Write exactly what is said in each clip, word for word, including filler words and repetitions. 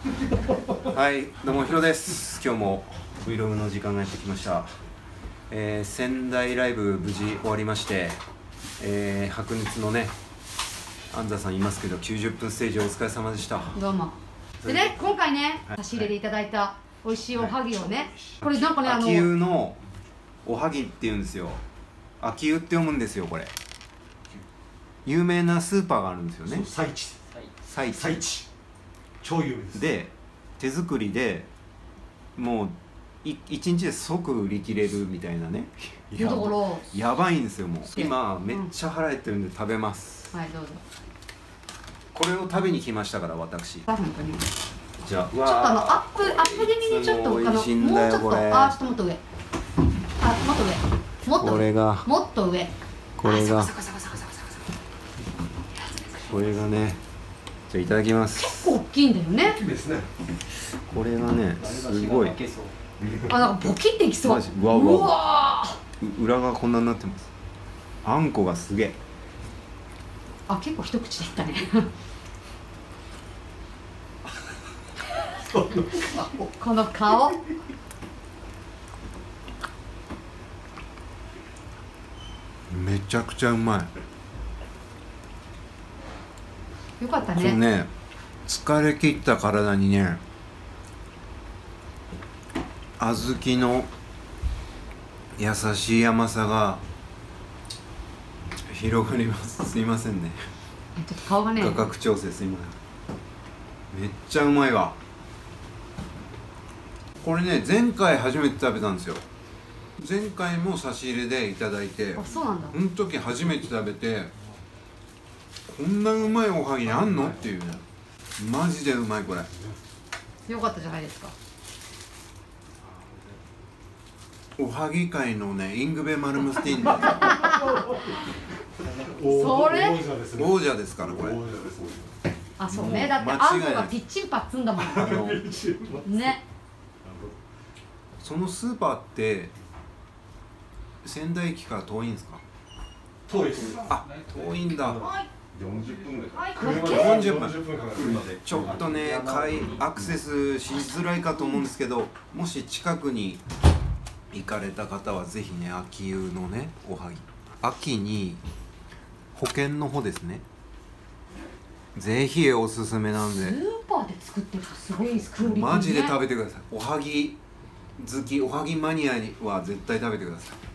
はい、どうもヒロです。今日も Vlog の時間がやってきました。えー、仙台ライブ無事終わりまして、えー、白熱のね安座さんいますけどきゅうじゅっぷんステージお疲れ様でした。 どうも。でね、今回ね、 はい、 差し入れでいただいた美味しいおはぎをね、はい、これなんかね、あの秋保のおはぎって言うんですよ。秋保って読むんですよ。これ有名なスーパーがあるんですよね。 最地最最地超有名です。 で手作りでもうい一日で即売り切れるみたいなね。 やばやばいんですよ。もう今めっちゃ腹減ってるんで食べます、 うん、はい、どうぞ。 これを食べに来ましたから私。 本当にじゃあちょっとあのアップアップ気味にちょっとあのもうちょっとあちょっともっと上あもっと上もっとこれがもっと上これがこれがね、じゃあいただきます。 結構大きいんだよね。 大きいですね。 これがねすごいあなんかボキっていきそう。 うわうわうわ裏がこんなになってます。あんこがすげえ。 あ結構一口でいったねこの顔めちゃくちゃうまい。 よかったね。 これね疲れ切った体にね小豆の優しい甘さが広がります。すいませんね。 ちょっと顔がね価格調整すいません。めっちゃうまいわ。これね前回初めて食べたんですよ。前回も差し入れでいただいて、 あそうなんだ。 その時初めて食べてこんなうまいおはぎあんのっていうね。マジでうまいこれ。 よかったじゃないですか。 おはぎ界のねイングベ・マルムスティンそれ王者ですからこれ。 あそうね、だってあんこがピッチンパッツンだもんね。 そのスーパーって仙台駅から遠いんですか？ 遠いです。 あ遠いんだ。 よんじゅっぷんぐらい。 よんじゅっぷんちょっとねアクセスしづらいかと思うんですけど、もし近くに行かれた方はぜひね秋保のねおはぎ秋に保険の方ですね、ぜひおすすめなんで。 スーパーで作ってる人すごいですクオリティね。 マジで食べてください。おはぎ好きおはぎマニアには絶対食べてください。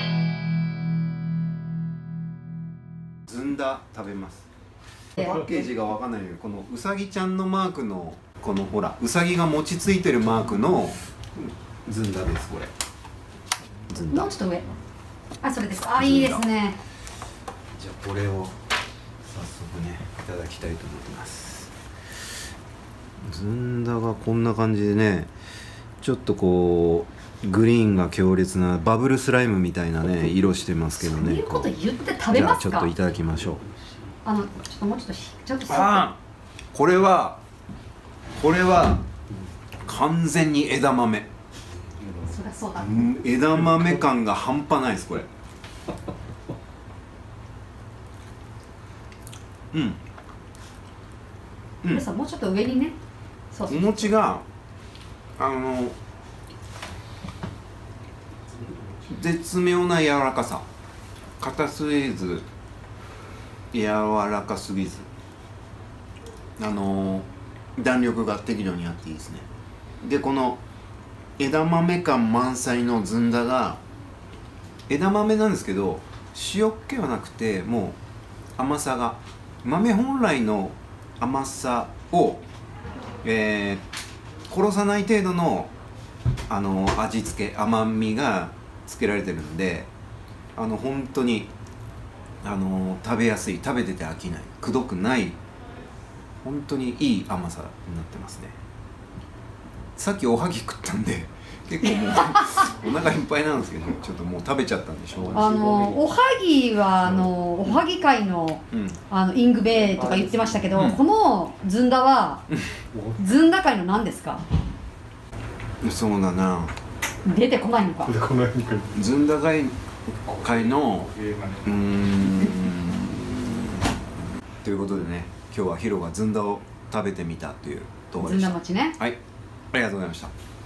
ずんだ食べます。パッケージがわかんないけどこのうさぎちゃんのマークのこのほらうさぎが餅ついてるマークのずんだです。これずんだもうちょっと上あそれです。あいいですね。 じゃあこれを早速ねいただきたいと思ってます。ずんだがこんな感じでねちょっとこうグリーンが強烈なバブルスライムみたいなね色してますけどね。 そういうこと言って食べますか？ じゃあちょっといただきましょう。 あのちょっともうちょっとちょっとあこれはこれは完全に枝豆。 そりゃそうだ。 枝豆感が半端ないですこれ。うんうん、さもうちょっと上にね。そうそうお餅があの絶妙な柔らかさ、硬すぎず柔らかすぎず、あの弾力が適度にあっていいですね。でこの枝豆感満載のずんだが枝豆なんですけど塩っ気はなくてもう甘さが豆本来の甘さを、えー、殺さない程度の、あの味付け甘みがつけられてるんであの本当にあの食べやすい、食べてて飽きない、くどくない本当にいい甘さになってますね。さっきおはぎ食ったんで結構もうお腹いっぱいなんですけどちょっともう食べちゃったんでしょうがない。 あのおはぎはあのおはぎ界の、うん、あのイングベイとか言ってましたけど、うん、このずんだはずんだ界の何ですか？ そうだな出てこないのか。 ずんだ界のうーんということでね今日はヒロがずんだを食べてみたという動画ずんでした。 だ餅ね。 はい、ありがとうございました。